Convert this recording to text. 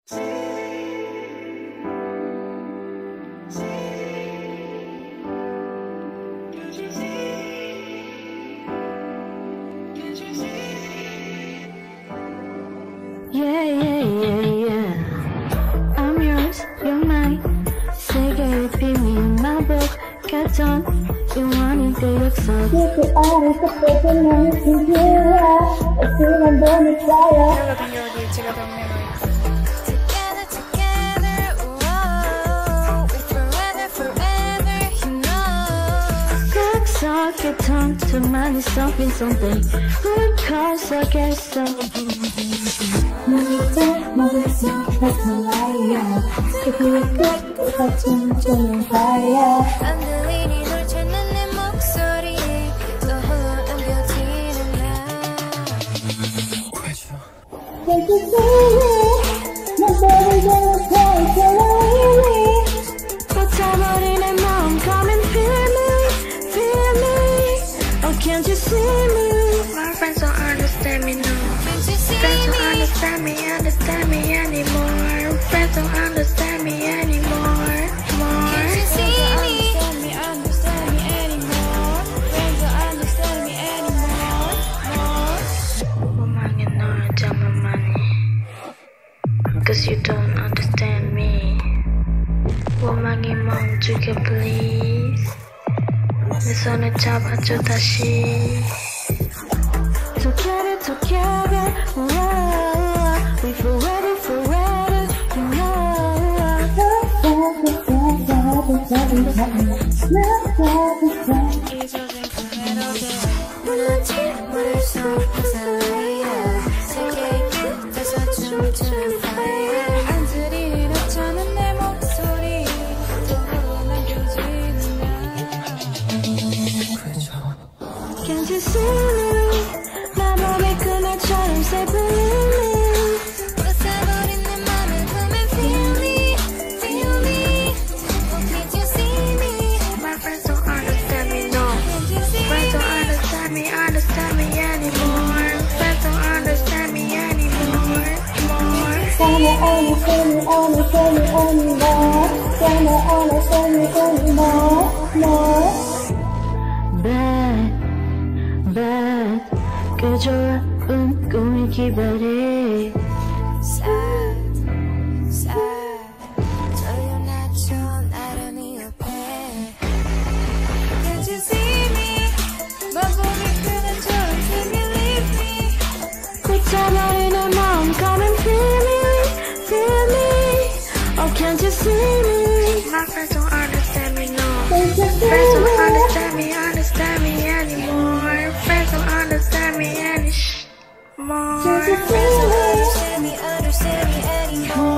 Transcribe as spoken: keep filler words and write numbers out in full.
Yeah, yeah, yeah, yeah. I'm yours, you're mine. 세계의 비밀 마법 같던 영원히 그 약속. 그 안에 섞여진 너의 신기해. 어쩌면 너는 쌓여. 제가 병명을 Talk to money, something, something. Who calls I guess so? Never take my blessing, that's my liar. If you look good, if I turn to your fire. 안 들리니 널 찾는 내 목소리 또 홀로 남겨지는 나. Can't you see me? Nobody gonna take it away. 꽂혀버린 내 마음, come and feel me, feel me. Oh, can't you see me? My friends don't understand me, no. Friends don't understand me, understand me anymore. Friends don't understand me anymore. More. Can't you see me? Understand me anymore. Friends don't understand me anymore. More. 원망해 널 잠깐만이. Cause you don't understand me. 원망이 멈추게 please. 내 손을 잡아줘 다시. Together, together, whoa, we forever, forever, you know. 무너진 물을 쏟아서 세계의 끝에서 춤추는 fire. 안 들리는 어쩌는 내 목소리 또 홀로 남겨지는 나. Can't you see me? 마법의 그날처럼 say believe me. 웃어버린 내 맘을 보면 feel me, feel me. Can't you see me? My friends don't understand me, no. Can't you see Friends don't me? understand me, understand me anymore. Friends don't understand me anymore. More. Gonna understand me, understand me anymore. Gonna understand me anymore, more. Bad, bad. 그저 은 꿈이 기발해. Sad, sad. 돌려놔줘 나란히 옆에. Can't you see me? 마법이 그날처럼 take me, leave me. 꽂혀버린 내 마음, come and feel me, feel me. Oh, can't you see me? My friends don't understand me, no. Can't you see Friends don't me? understand me, understand me anymore. Friends don't understand me anymore. Can't you see Friends don't me? understand me, understand me anymore.